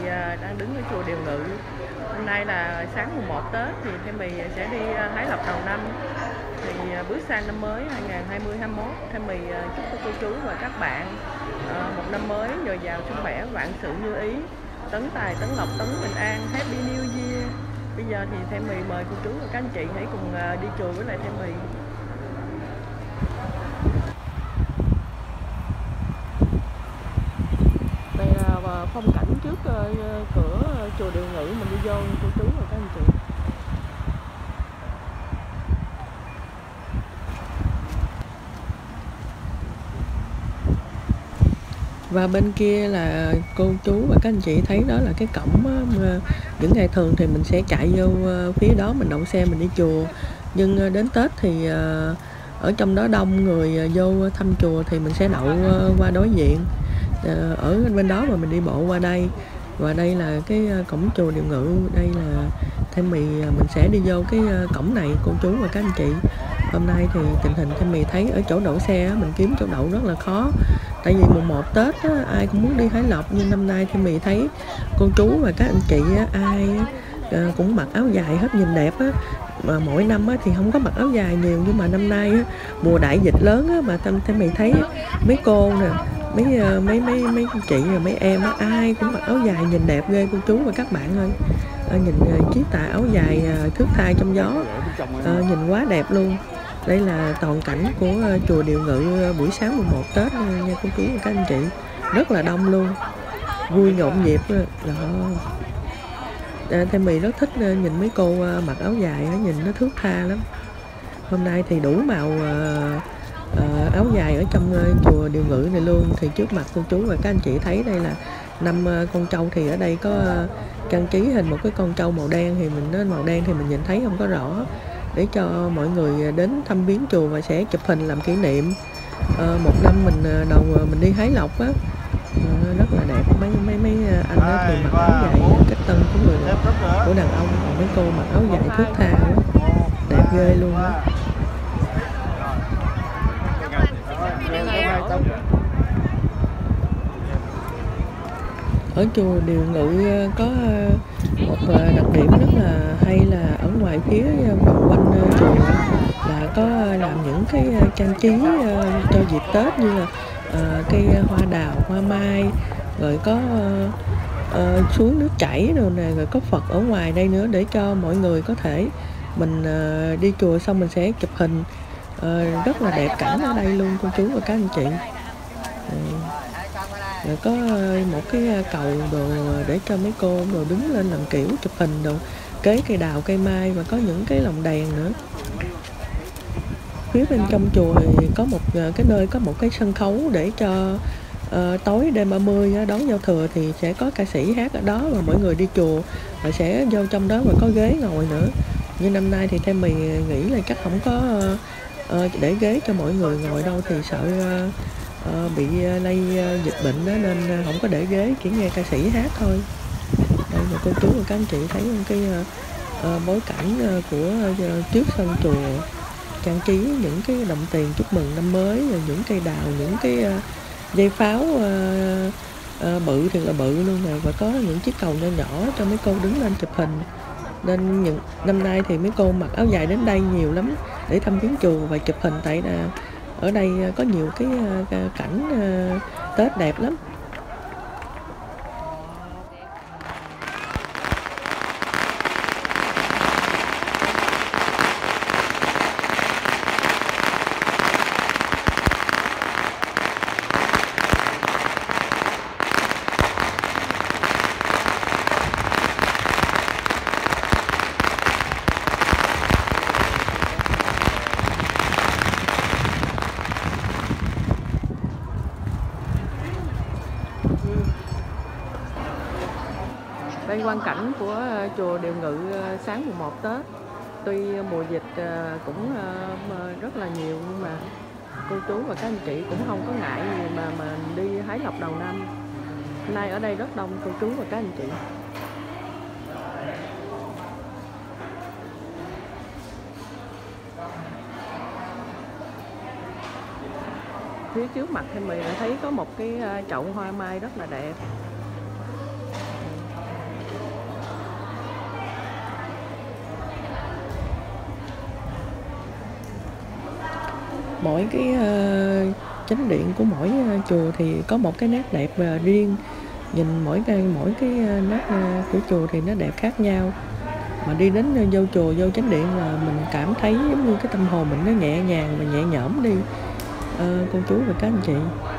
đang đứng ở chùa Điều Ngự. Hôm nay là sáng mùng 1 Tết thì Thêm Mì sẽ đi hái lộc đầu năm. Thì bước sang năm mới 2020-21, Thêm Mì chúc cho cô chú và các bạn một năm mới dồi dào sức khỏe, vạn sự như ý, tấn tài, tấn lộc, tấn bình an. Happy New Year. Bây giờ thì Thêm Mì mời cô chú và các anh chị hãy cùng đi chùa với lại Thêm Mì. Đây là phong cảnh trước cửa chùa Điều Ngự, mình đi vô cô chú và các anh chị. Và bên kia là cô chú và các anh chị thấy đó là cái cổng mà những ngày thường thì mình sẽ chạy vô phía đó mình đậu xe mình đi chùa. Nhưng đến Tết thì ở trong đó đông người vô thăm chùa thì mình sẽ đậu qua đối diện. Ở bên đó mà mình đi bộ qua đây. Và đây là cái cổng chùa Điều Ngự. Đây là Thêm Mì mình sẽ đi vô cái cổng này cô chú và các anh chị. Hôm nay thì tình hình Thêm Mì thấy ở chỗ đậu xe mình kiếm chỗ đậu rất là khó. Tại vì mùng 1 Tết á, ai cũng muốn đi hái lộc, nhưng năm nay Thêm Mì thấy cô chú và các anh chị á, ai cũng mặc áo dài hết nhìn đẹp á. Mà mỗi năm á, thì không có mặc áo dài nhiều, nhưng mà năm nay á, mùa đại dịch lớn á, mà Thêm Mì thấy mấy cô nè, mấy chị và mấy em á, ai cũng mặc áo dài nhìn đẹp ghê cô chú và các bạn ơi. Nhìn chiếc tà áo dài thướt tha trong gió, nhìn quá đẹp luôn. Đây là toàn cảnh của chùa Điều Ngự buổi sáng mùng 1 Tết nha cô chú và các anh chị. Rất là đông luôn, vui nhộn nhịp đó. Thêm Mì rất thích nhìn mấy cô mặc áo dài, nhìn nó thướt tha lắm. Hôm nay thì đủ màu áo dài ở trong chùa Điều Ngự này luôn. Thì trước mặt cô chú và các anh chị thấy đây là 5 con trâu. Thì ở đây có trang trí hình một cái con trâu màu đen, thì màu đen thì mình nhìn thấy không có rõ, để cho mọi người đến thăm viếng chùa và sẽ chụp hình làm kỷ niệm. Một năm mình đầu mình đi hái lộc á, rất là đẹp. Mấy anh đó thì mặc áo dài cách tân của đàn ông, còn mấy cô mặc áo dài thướt tha đó, đẹp ghê luôn á. Ở chùa Điều Ngự có một đặc điểm rất là hay là ở ngoài phía vòng quanh chùa là có làm những cái trang trí cho dịp Tết, như là cây hoa đào, hoa mai, rồi có suối nước chảy rồi nè, rồi có Phật ở ngoài đây nữa, để cho mọi người có thể mình đi chùa xong mình sẽ chụp hình. Rất là đẹp cảnh ở đây luôn cô chú và các anh chị. Rồi có một cái cầu đồ để cho mấy cô đồ đứng lên làm kiểu chụp hình đồ, kế cây đào, cây mai, và có những cái lồng đèn nữa. Phía bên trong chùa thì có một cái nơi có một cái sân khấu để cho tối đêm 30 đón giao thừa thì sẽ có ca sĩ hát ở đó, và mọi người đi chùa và sẽ vô trong đó và có ghế ngồi nữa. Nhưng năm nay thì Thêm Mì nghĩ là chắc không có để ghế cho mọi người ngồi đâu, thì sợ bị lây dịch bệnh đó, nên không có để ghế, chỉ nghe ca sĩ hát thôi. Đây là cô chú và các anh chị thấy cái bối cảnh của trước sân chùa, trang trí những cái đồng tiền chúc mừng năm mới, rồi những cây đào, những cái dây pháo bự thì là bự luôn này, và có những chiếc cầu nho nhỏ cho mấy cô đứng lên chụp hình. Nên năm nay thì mấy cô mặc áo dài đến đây nhiều lắm để thăm viếng chùa và chụp hình, tại ở đây có nhiều cái cảnh Tết đẹp lắm. Đây quang cảnh của chùa Điều Ngự sáng mùng 1 Tết. Tuy mùa dịch cũng rất là nhiều, nhưng mà cô chú và các anh chị cũng không có ngại gì mà đi hái lộc đầu năm. Hôm nay ở đây rất đông cô chú và các anh chị. Phía trước mặt Thêm Mì đã thấy có một cái chậu hoa mai rất là đẹp. Mỗi cái chánh điện của mỗi chùa thì có một cái nét đẹp riêng. Nhìn mỗi cái nét của chùa thì nó đẹp khác nhau. Mà đi đến vô chùa, vô chánh điện là mình cảm thấy giống như cái tâm hồn mình nó nhẹ nhàng và nhẹ nhõm đi, cô chú và các anh chị.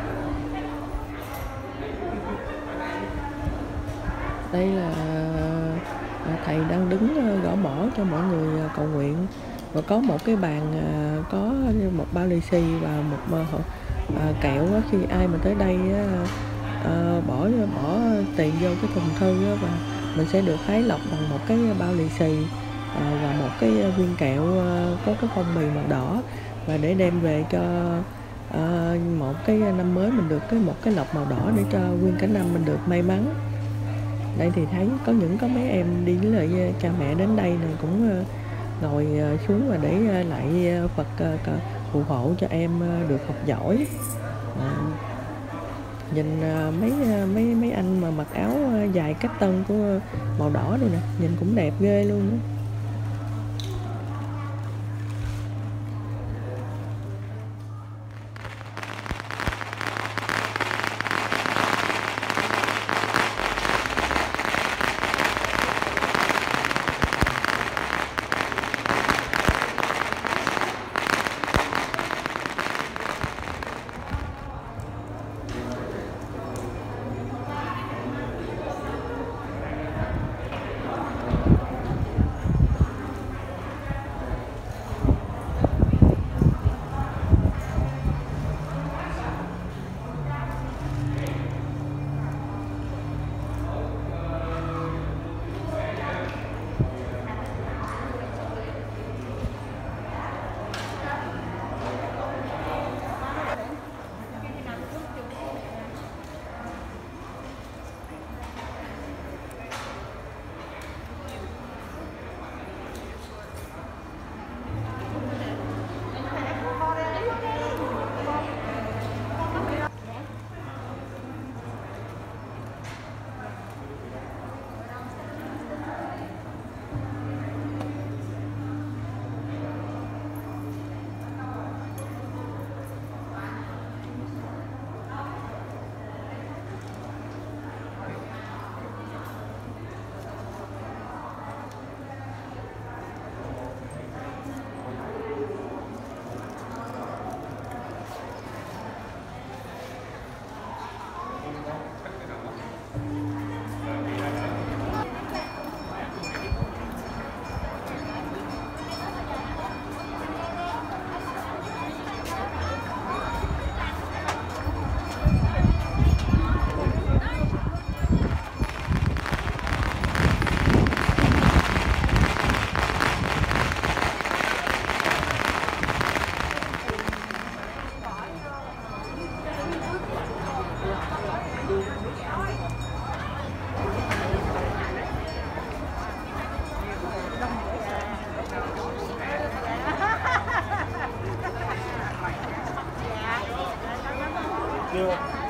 Đây là thầy đang đứng gõ mõ cho mọi người cầu nguyện, và có một cái bàn có một bao lì xì và một kẹo á. Khi ai mà tới đây bỏ tiền vô cái thùng thư á, và mình sẽ được hái lọc bằng một cái bao lì xì và một cái viên kẹo có cái phong bì màu đỏ, và để đem về cho một cái năm mới mình được một cái lọc màu đỏ để cho nguyên cả năm mình được may mắn. Đây thì thấy có mấy em đi với lại cha mẹ đến đây này cũng ngồi xuống và để lại Phật phù hộ cho em được học giỏi. Nhìn mấy anh mà mặc áo dài cách tân của màu đỏ đây nè, nhìn cũng đẹp ghê luôn đó. Chưa.